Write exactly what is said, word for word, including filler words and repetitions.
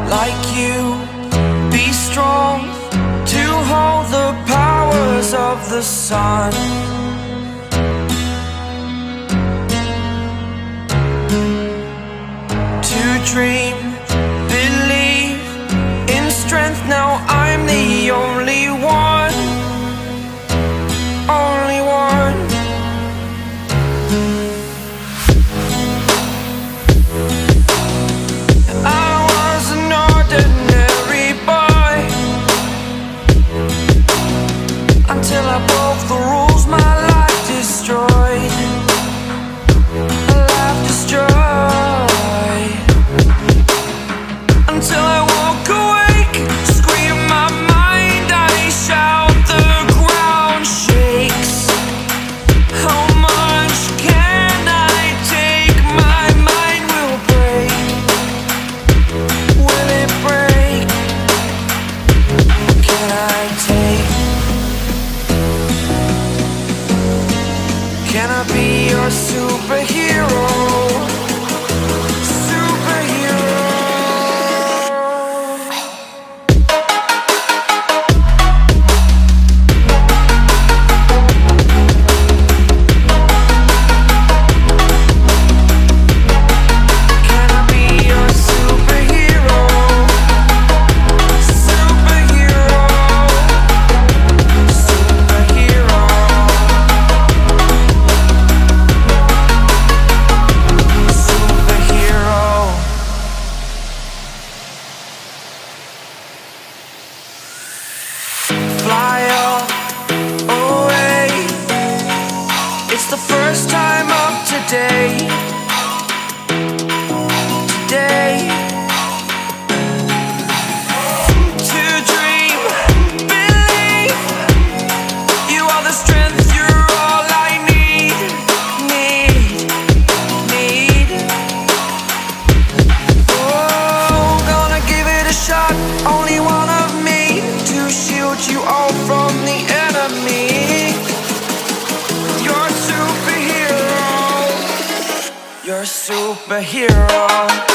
like you, be strong to hold the powers of the sun. To dream, believe in strength, now I'm the only one, only one. I was an ordinary boy until I broke the rules, my life destroyed, a life destroyed. Until I walk awake, scream my mind, I shout, the ground shakes. How much can I take? My mind will break. Will it break? Can I take? Can I be your superhero? Fly away. It's the first time of today. Today. To dream, believe. You are the strength, you're all I need. Need, need. Oh, gonna give it a shot. Only one of me to shield you all from the enemy. You're a superhero. You're a superhero.